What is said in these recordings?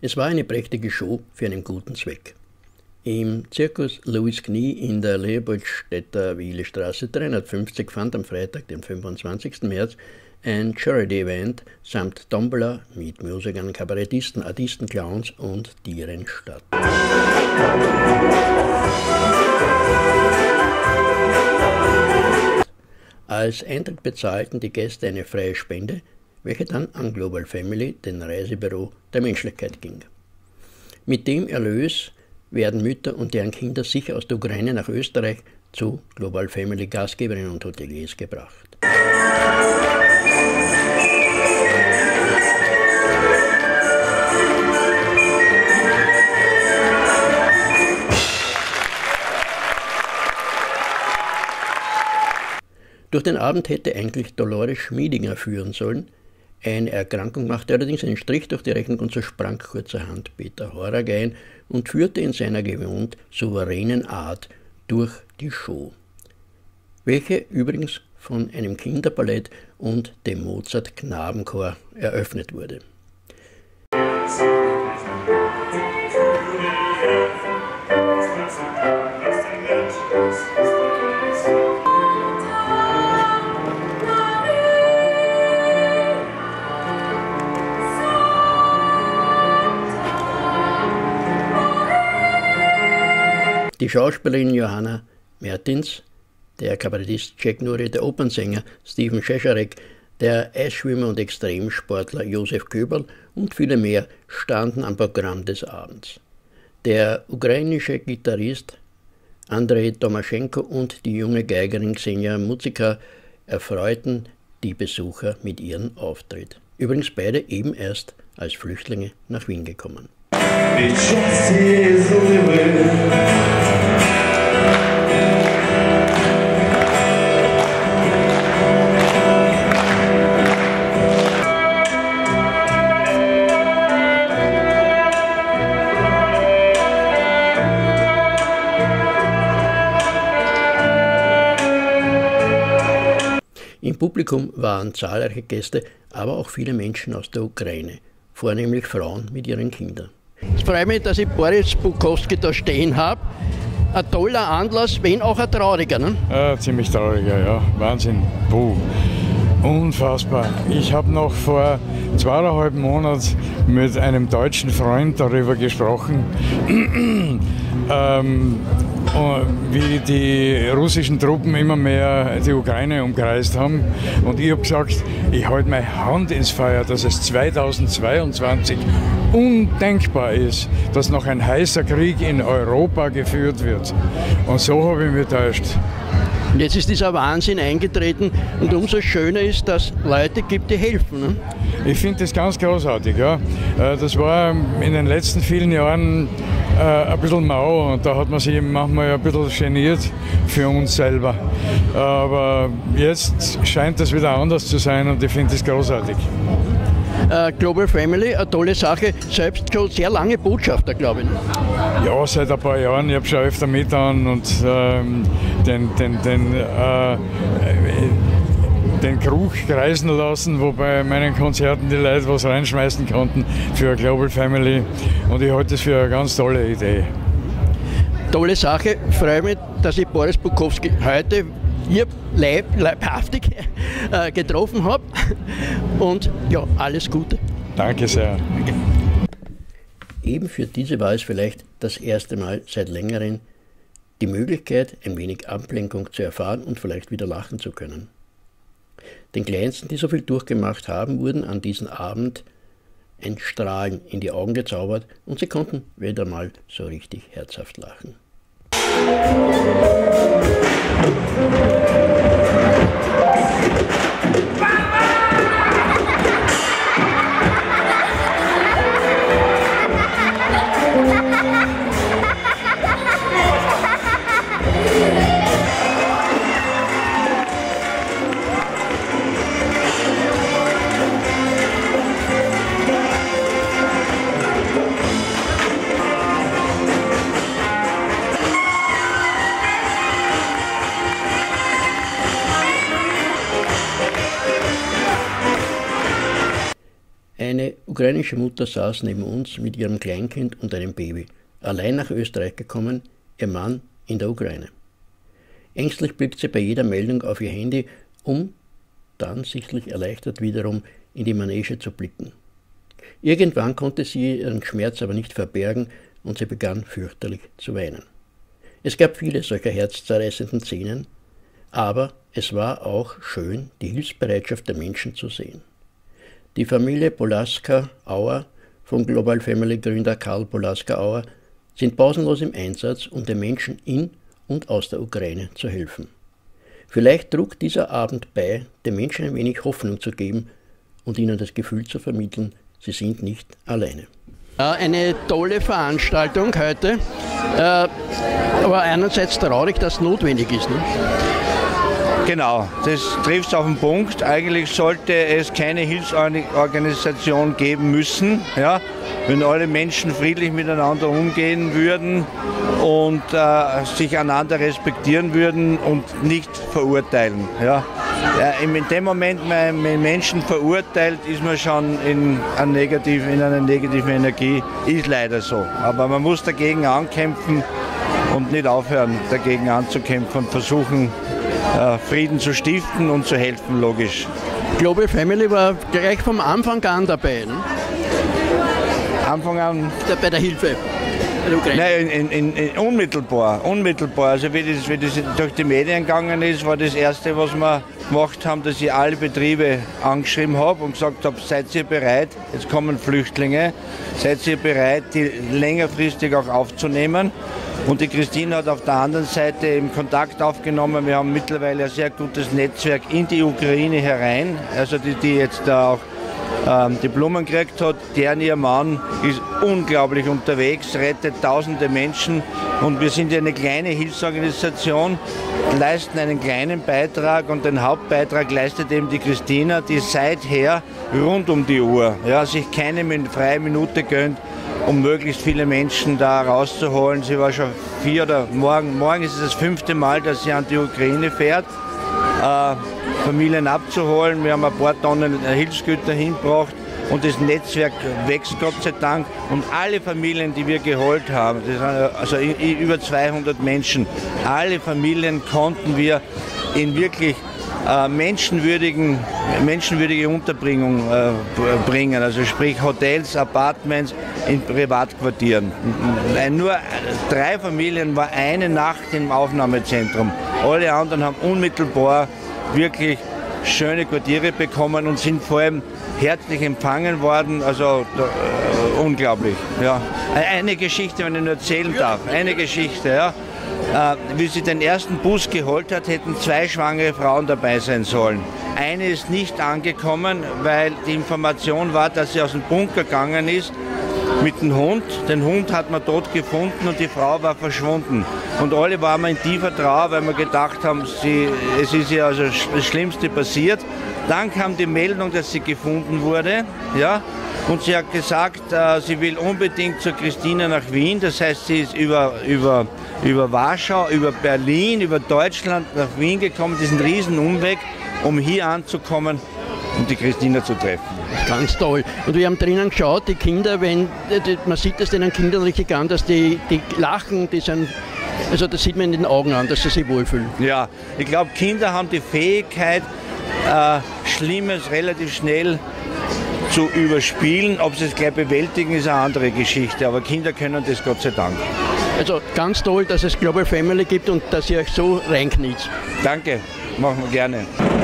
Es war eine prächtige Show für einen guten Zweck. Im Zirkus Louis Knie in der Leopoldstädter Wielestraße 350 fand am Freitag, den 25. März, ein Charity-Event samt Tombola mit Musikern, Kabarettisten, Artisten, Clowns und Tieren statt. Als Eintritt bezahlten die Gäste eine freie Spende, welche dann an Global Family, den Reisebüro der Menschlichkeit ging. Mit dem Erlös werden Mütter und deren Kinder sicher aus der Ukraine nach Österreich zu Global Family Gastgeberinnen und Hoteliers gebracht. Durch den Abend hätte eigentlich Dolores Schmiedinger führen sollen. Eine Erkrankung machte allerdings einen Strich durch die Rechnung und so sprang kurzerhand Peter Horag ein und führte in seiner gewohnt souveränen Art durch die Show, welche übrigens von einem Kinderballett und dem Mozart-Knabenchor eröffnet wurde. Die Schauspielerin Johanna Mertins, der Kabarettist Jack Nuri, der Opernsänger Steven Schescharek, der Eisschwimmer und Extremsportler Josef Köberl und viele mehr standen am Programm des Abends. Der ukrainische Gitarrist Andrei Tomaschenko und die junge Geigerin Xenia Muzika erfreuten die Besucher mit ihrem Auftritt. Übrigens beide eben erst als Flüchtlinge nach Wien gekommen. Im Publikum waren zahlreiche Gäste, aber auch viele Menschen aus der Ukraine, vornehmlich Frauen mit ihren Kindern. Es freut mich, dass ich Boris Bukowski da stehen habe. Ein toller Anlass, wenn auch ein trauriger, ne? Ziemlich trauriger, ja. Wahnsinn. Puh. Unfassbar. Ich habe noch vor 2,5 Monaten mit einem deutschen Freund darüber gesprochen, wie die russischen Truppen immer mehr die Ukraine umkreist haben. Und ich habe gesagt, ich halte meine Hand ins Feuer, dass es 2022 undenkbar ist, dass noch ein heißer Krieg in Europa geführt wird. Und so habe ich mich täuscht. Und jetzt ist dieser Wahnsinn eingetreten und umso schöner ist, dass es Leute gibt, die helfen. Ne? Ich finde das ganz großartig. Ja. Das war in den letzten vielen Jahren ein bisschen mau und da hat man sich manchmal ein bisschen geniert für uns selber. Aber jetzt scheint das wieder anders zu sein und ich finde das großartig. Global Family, eine tolle Sache, selbst schon sehr lange Botschafter, glaube ich. Ja, seit ein paar Jahren, ich habe schon öfter mit an und den Krug kreisen lassen, wo bei meinen Konzerten die Leute was reinschmeißen konnten für Global Family und ich halte das für eine ganz tolle Idee. Tolle Sache, freue mich, dass ich Boris Bukowski heute hier leibhaftig getroffen habe und ja, alles Gute. Danke sehr. Danke. Eben für diese war es vielleicht das erste Mal seit längerem die Möglichkeit, ein wenig Ablenkung zu erfahren und vielleicht wieder lachen zu können. Den Kleinsten, die so viel durchgemacht haben, wurden an diesem Abend ein Strahlen in die Augen gezaubert und sie konnten wieder mal so richtig herzhaft lachen. Ukrainische Mutter saß neben uns mit ihrem Kleinkind und einem Baby, allein nach Österreich gekommen, ihr Mann in der Ukraine. Ängstlich blickt sie bei jeder Meldung auf ihr Handy, um dann sichtlich erleichtert wiederum in die Manege zu blicken. Irgendwann konnte sie ihren Schmerz aber nicht verbergen und sie begann fürchterlich zu weinen. Es gab viele solcher herzzerreißenden Szenen, aber es war auch schön, die Hilfsbereitschaft der Menschen zu sehen. Die Familie Polaska-Auer von Global Family Gründer Karl Polaska-Auer sind pausenlos im Einsatz, um den Menschen in und aus der Ukraine zu helfen. Vielleicht trug dieser Abend bei, den Menschen ein wenig Hoffnung zu geben und ihnen das Gefühl zu vermitteln, sie sind nicht alleine. Eine tolle Veranstaltung heute, aber einerseits traurig, dass es notwendig ist. Ne? Genau, das trifft es auf den Punkt. Eigentlich sollte es keine Hilfsorganisation geben müssen, ja, wenn alle Menschen friedlich miteinander umgehen würden und sich einander respektieren würden und nicht verurteilen. Ja. In dem Moment, wenn man Menschen verurteilt, ist man schon in einer negativen Energie. Ist leider so. Aber man muss dagegen ankämpfen und nicht aufhören, dagegen anzukämpfen und versuchen, Frieden zu stiften und zu helfen, logisch. Global Family war gleich vom Anfang an dabei, ne? Anfang an? Bei der Hilfe. Nein, unmittelbar. Also wie das durch die Medien gegangen ist, war das Erste, was wir gemacht haben, dass ich alle Betriebe angeschrieben habe und gesagt habe, seid ihr bereit, jetzt kommen Flüchtlinge, seid ihr bereit, die längerfristig auch aufzunehmen. Und die Christine hat auf der anderen Seite eben Kontakt aufgenommen. Wir haben mittlerweile ein sehr gutes Netzwerk in die Ukraine herein, also die jetzt da auch die Blumen gekriegt hat. Ihr Mann ist unglaublich unterwegs, rettet tausende Menschen und wir sind ja eine kleine Hilfsorganisation, leisten einen kleinen Beitrag und den Hauptbeitrag leistet eben die Christina, die seither rund um die Uhr sich keine freie Minute gönnt, um möglichst viele Menschen da rauszuholen. Sie war schon morgen ist es das 5. Mal, dass sie an die Ukraine fährt, Familien abzuholen. Wir haben ein paar Tonnen Hilfsgüter hingebracht und das Netzwerk wächst Gott sei Dank. Und alle Familien, die wir geholt haben, das sind also über 200 Menschen, alle Familien konnten wir in wirklich menschenwürdige Unterbringung bringen, also sprich Hotels, Apartments in Privatquartieren. Nur 3 Familien war eine Nacht im Aufnahmezentrum. Alle anderen haben unmittelbar wirklich schöne Quartiere bekommen und sind vor allem herzlich empfangen worden, also unglaublich. Ja. Eine Geschichte, wenn ich nur erzählen darf, eine Geschichte, ja. Wie sie den ersten Bus geholt hat, hätten 2 schwangere Frauen dabei sein sollen. Eine ist nicht angekommen, weil die Information war, dass sie aus dem Bunker gegangen ist mit dem Hund. Den Hund hat man tot gefunden und die Frau war verschwunden. Und alle waren in tiefer Trauer, weil wir gedacht haben, es ist ja also das Schlimmste passiert. Dann kam die Meldung, dass sie gefunden wurde, ja. Und sie hat gesagt, sie will unbedingt zur Christina nach Wien. Das heißt, sie ist über Warschau, über Berlin, über Deutschland nach Wien gekommen. Das ist ein Riesenumweg, um hier anzukommen und die Christina zu treffen. Ganz toll. Und wir haben drinnen geschaut, die Kinder, man sieht es den Kindern richtig an, dass die lachen, die sind, also das sieht man in den Augen an, dass sie sich wohlfühlen. Ja, ich glaube, Kinder haben die Fähigkeit, Schlimmes relativ schnell zu überspielen. Ob sie es gleich bewältigen, ist eine andere Geschichte, aber Kinder können das Gott sei Dank. Also ganz toll, dass es Global Family gibt und dass ihr euch so reinkniet. Danke, machen wir gerne.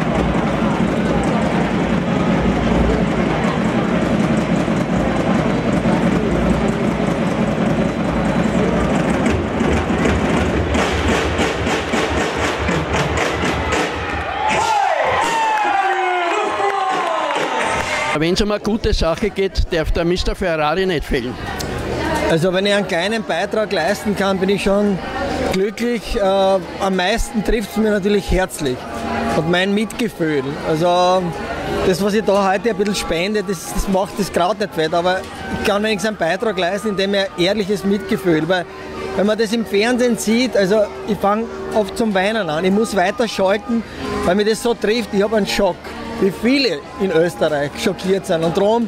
Wenn es um eine gute Sache geht, darf der Mr. Ferrari nicht fehlen. Also wenn ich einen kleinen Beitrag leisten kann, bin ich schon glücklich. Am meisten trifft es mir natürlich herzlich und mein Mitgefühl. Also das, was ich da heute ein bisschen spende, das macht das Kraut nicht fett, aber ich kann wenigstens einen Beitrag leisten, indem ich ein ehrliches Mitgefühl, weil wenn man das im Fernsehen sieht, also ich fange oft zum Weinen an, ich muss weiterschalten, weil mir das so trifft, ich habe einen Schock, wie viele in Österreich schockiert sind und darum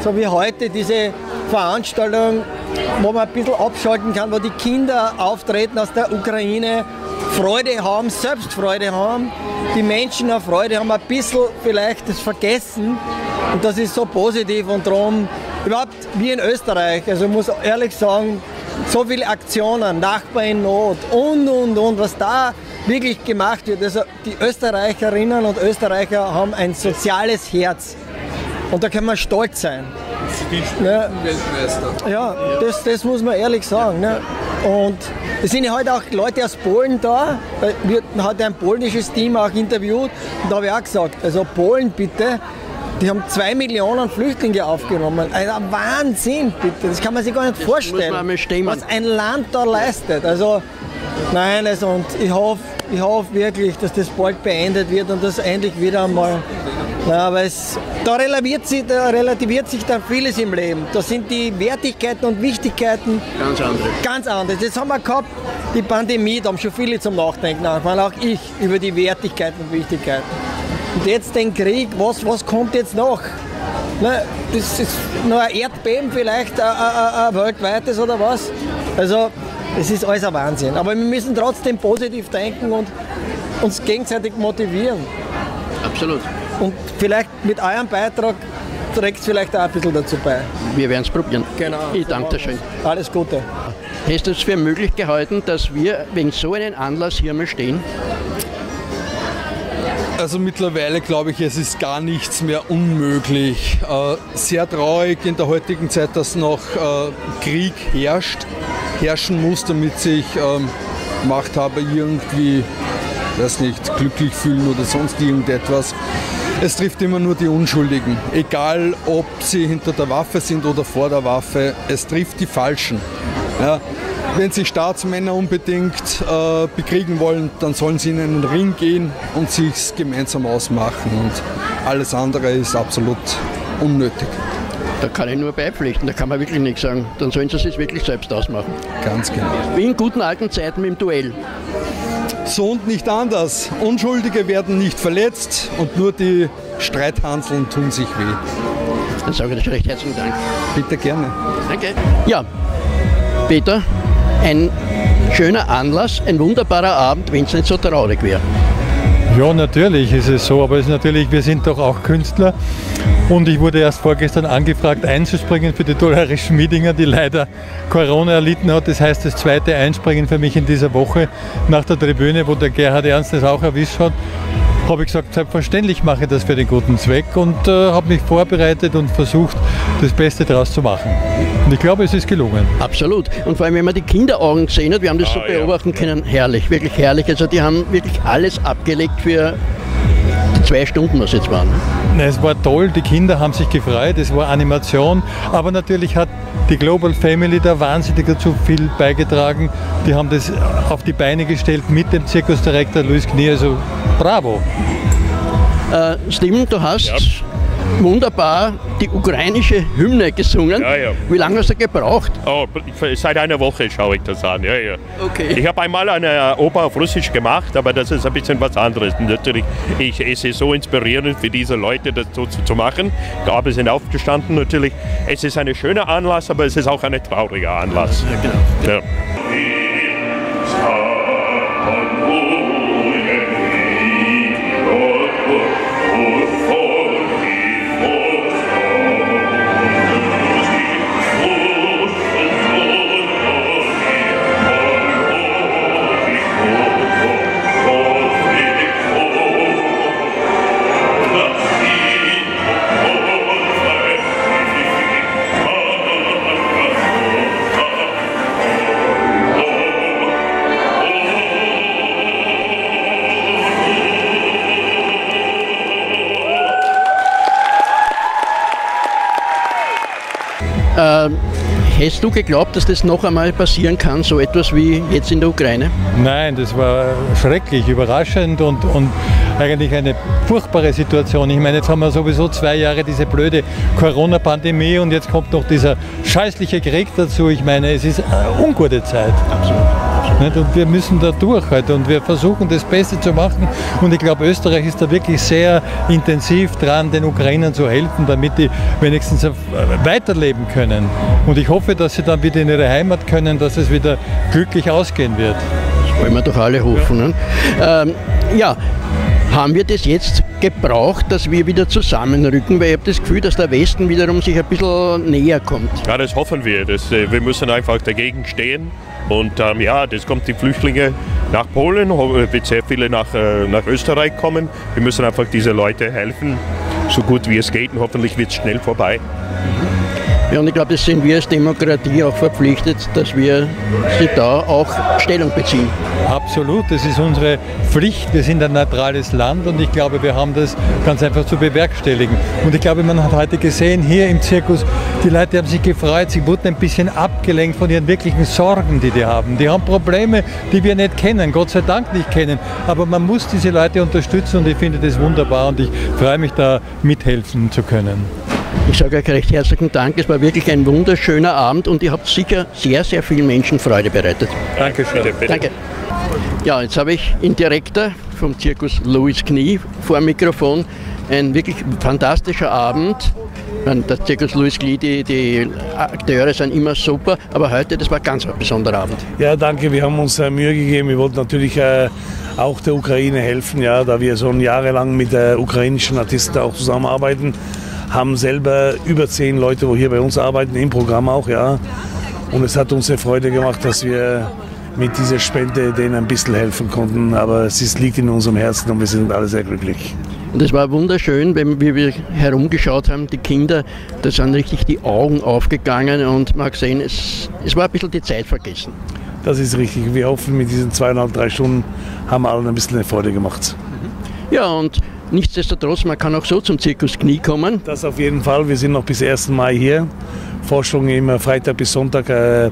so wie heute diese Veranstaltung, wo man ein bisschen abschalten kann, wo die Kinder auftreten aus der Ukraine, Freude haben, Selbstfreude haben, die Menschen auch Freude haben, ein bisschen vielleicht das vergessen und das ist so positiv und darum, überhaupt wie in Österreich, also ich muss ehrlich sagen, so viele Aktionen, Nachbar in Not und, was da wirklich gemacht wird. Also die Österreicherinnen und Österreicher haben ein soziales Herz und da kann man stolz sein. Ja, ja, das muss man ehrlich sagen. Ne? Und es sind ja heute auch Leute aus Polen da. Wir hatten ein polnisches Team auch interviewt und da habe ich auch gesagt, also Polen bitte, die haben 2 Millionen Flüchtlinge aufgenommen. Also Wahnsinn, bitte. Das kann man sich gar nicht vorstellen, was ein Land da leistet. Also, nein, also, und ich hoffe wirklich, dass das bald beendet wird und das endlich wieder einmal. Ja, aber da relativiert sich dann vieles im Leben. Da sind die Wertigkeiten und Wichtigkeiten ganz andere. Das haben wir gehabt, die Pandemie, da haben schon viele zum Nachdenken angefangen, auch ich, über die Wertigkeiten und Wichtigkeiten. Und jetzt den Krieg, was kommt jetzt noch? Ne, das ist noch ein Erdbeben vielleicht, ein weltweites oder was? Also, es ist alles ein Wahnsinn. Aber wir müssen trotzdem positiv denken und uns gegenseitig motivieren. Absolut. Und vielleicht mit eurem Beitrag trägt es vielleicht auch ein bisschen dazu bei. Wir werden es probieren. Genau. Ich danke dir schön. Alles Gute. Hast du es für möglich gehalten, dass wir wegen so einem Anlass hier mal stehen? Also mittlerweile glaube ich, es ist gar nichts mehr unmöglich. Sehr traurig in der heutigen Zeit, dass noch Krieg herrschen muss, damit sich Machthaber irgendwie, weiß nicht, glücklich fühlen oder sonst irgendetwas. Es trifft immer nur die Unschuldigen. Egal, ob sie hinter der Waffe sind oder vor der Waffe, es trifft die Falschen. Ja. Wenn sich Staatsmänner unbedingt bekriegen wollen, dann sollen sie in einen Ring gehen und sich gemeinsam ausmachen. Und alles andere ist absolut unnötig. Da kann ich nur beipflichten, da kann man wirklich nichts sagen. Dann sollen sie es wirklich selbst ausmachen. Ganz genau. Wie in guten alten Zeiten mit dem Duell. So und nicht anders. Unschuldige werden nicht verletzt und nur die Streithanseln tun sich weh. Dann sage ich dir recht herzlichen Dank. Bitte gerne. Danke. Ja, Peter, ein schöner Anlass, ein wunderbarer Abend, wenn es nicht so traurig wäre. Ja, natürlich ist es so, aber es ist natürlich, wir sind doch auch Künstler und ich wurde erst vorgestern angefragt einzuspringen für die Dolores Schmiedinger, die leider Corona erlitten hat. Das heißt, das zweite Einspringen für mich in dieser Woche nach der Tribüne, wo der Gerhard Ernst das auch erwischt hat, habe ich gesagt, selbstverständlich mache ich das für den guten Zweck und habe mich vorbereitet und versucht, das Beste daraus zu machen. Und ich glaube, es ist gelungen. Absolut. Und vor allem, wenn man die Kinderaugen gesehen hat, wir haben das so beobachten können, herrlich, wirklich herrlich. Also die haben wirklich alles abgelegt für die 2 Stunden, was jetzt waren. Es war toll, die Kinder haben sich gefreut, es war Animation, aber natürlich hat die Global Family da wahnsinnig dazu viel beigetragen. Die haben das auf die Beine gestellt mit dem Zirkusdirektor Luis Knie, also bravo. Steven, du hast wunderbar die ukrainische Hymne gesungen. Ja, ja. Wie lange hast du gebraucht? Oh, seit einer Woche schaue ich das an. Ja, ja. Okay. Ich habe einmal eine Oper auf Russisch gemacht, aber das ist ein bisschen was anderes. Natürlich, es ist so inspirierend für diese Leute, das so zu machen. Gabe sind aufgestanden natürlich. Es ist ein schöner Anlass, aber es ist auch ein trauriger Anlass. Ja, genau. Ja. Hast du geglaubt, dass das noch einmal passieren kann, so etwas wie jetzt in der Ukraine? Nein, das war schrecklich, überraschend und eigentlich eine furchtbare Situation. Ich meine, jetzt haben wir sowieso 2 Jahre diese blöde Corona-Pandemie und jetzt kommt noch dieser scheißliche Krieg dazu. Ich meine, es ist eine ungute Zeit. Absolut. Und wir müssen da durch heute und wir versuchen das Beste zu machen und ich glaube, Österreich ist da wirklich sehr intensiv dran, den Ukrainern zu helfen, damit die wenigstens weiterleben können. Und ich hoffe, dass sie dann wieder in ihre Heimat können, dass es wieder glücklich ausgehen wird. Das wollen wir doch alle hoffen. Ja. Ne? Haben wir das jetzt gebraucht, dass wir wieder zusammenrücken? Weil ich habe das Gefühl, dass der Westen wiederum sich ein bisschen näher kommt. Ja, das hoffen wir. Wir müssen einfach dagegen stehen. Und das kommt die Flüchtlinge nach Polen, wird sehr viele nach Österreich kommen. Wir müssen einfach diese Leute helfen, so gut wie es geht und hoffentlich wird es schnell vorbei. Ja, und ich glaube, das sind wir als Demokratie auch verpflichtet, dass wir sie da auch Stellung beziehen. Absolut, das ist unsere Pflicht. Wir sind ein neutrales Land und ich glaube, wir haben das ganz einfach zu bewerkstelligen. Und ich glaube, man hat heute gesehen, hier im Zirkus, die Leute haben sich gefreut, sie wurden ein bisschen abgelenkt von ihren wirklichen Sorgen, die die haben. Die haben Probleme, die wir nicht kennen, Gott sei Dank nicht kennen. Aber man muss diese Leute unterstützen und ich finde das wunderbar und ich freue mich, da mithelfen zu können. Ich sage euch recht herzlichen Dank, es war wirklich ein wunderschöner Abend und ihr habt sicher sehr, sehr vielen Menschen Freude bereitet. Dankeschön. Bitte. Danke. Ja, jetzt habe ich den Direktor vom Zirkus Louis Knie vor dem Mikrofon. Ein wirklich fantastischer Abend. Der Zirkus Louis Knie, die Akteure sind immer super, aber heute, das war ganz ein besonderer Abend. Ja, danke, wir haben uns Mühe gegeben. Wir wollten natürlich auch der Ukraine helfen, ja, da wir schon jahrelang mit der ukrainischen Artisten auch zusammenarbeiten. Haben selber über 10 Leute, die hier bei uns arbeiten, im Programm auch, ja. Und es hat uns eine Freude gemacht, dass wir mit dieser Spende denen ein bisschen helfen konnten. Aber es liegt in unserem Herzen und wir sind alle sehr glücklich. Und es war wunderschön, wenn wir herumgeschaut haben, die Kinder, da sind richtig die Augen aufgegangen und man hat gesehen, es war ein bisschen die Zeit vergessen. Das ist richtig. Wir hoffen, mit diesen 2,5, 3 Stunden haben wir allen ein bisschen eine Freude gemacht. Ja, und nichtsdestotrotz, man kann auch so zum Zirkus Knie kommen. Das auf jeden Fall. Wir sind noch bis 1. Mai hier. Vorstellungen immer Freitag bis Sonntag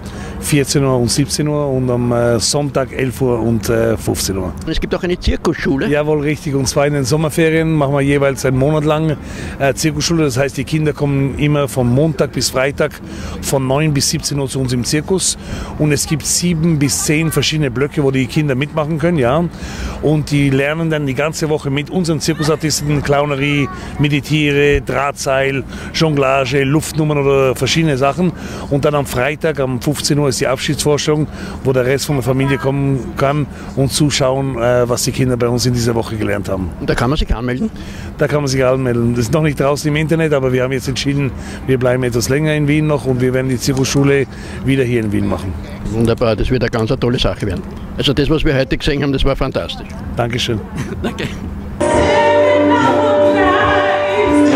14 Uhr und 17 Uhr und am Sonntag 11 Uhr und 15 Uhr. Und es gibt auch eine Zirkusschule? Jawohl, richtig. Und zwar in den Sommerferien machen wir jeweils einen Monat lang Zirkusschule. Das heißt, die Kinder kommen immer von Montag bis Freitag von 9 bis 17 Uhr zu uns im Zirkus. Und es gibt 7 bis 10 verschiedene Blöcke, wo die Kinder mitmachen können. Ja. Und die lernen dann die ganze Woche mit unseren Zirkusartisten Clownerie, Meditiere, Drahtseil, Jonglage, Luftnummern oder verschiedene Sachen. Und dann am Freitag, am 15 Uhr, ist die Abschiedsvorstellung, wo der Rest von der Familie kommen kann und zuschauen, was die Kinder bei uns in dieser Woche gelernt haben. Und da kann man sich anmelden? Da kann man sich anmelden. Das ist noch nicht draußen im Internet, aber wir haben jetzt entschieden, wir bleiben etwas länger in Wien noch und wir werden die Zirkusschule wieder hier in Wien machen. Wunderbar, das wird eine ganz tolle Sache werden. Also das, was wir heute gesehen haben, das war fantastisch. Dankeschön. Danke.